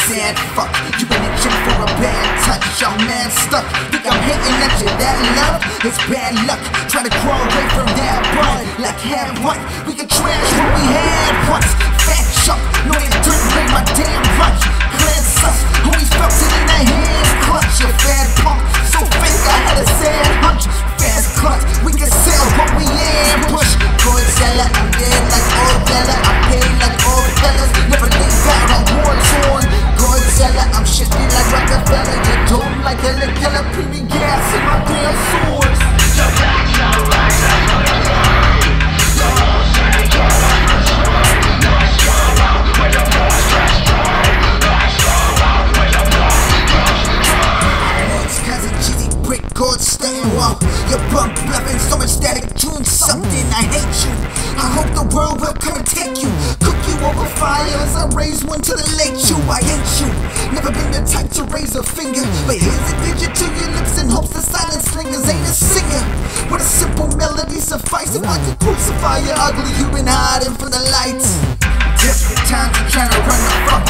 sad fuck. You been itching for a bad touch, your man stuck. Think I'm hating at you, that love? It's bad luck. Try to crawl away from that bud. Like had what? We can trash what we had once. Fat chuck, no they didn't make my damn lunch. Clan sus, always felt it in the hand clutch. You fat punk, so fake I had a sad hunch. Fast clutch, we can sell what we ambush. Good seller, I'm dead like old fella. I pay like old fellas, never leave out on war torn. Good seller, I'm shifty like Rockefeller. You don't like a killer, pretty gas in my damn swords. Your bump bluffing, so much static, doing something, I hate you. I hope the world will come and take you. Cook you over fire as I raise one to the late you. I hate you, never been the type to raise a finger, but here's a digit to your lips in hopes the silent slingers ain't a singer. What a simple melody suffice if I could crucify your ugly, you been hiding from the lights. Desperate times I'm trying to run the fuck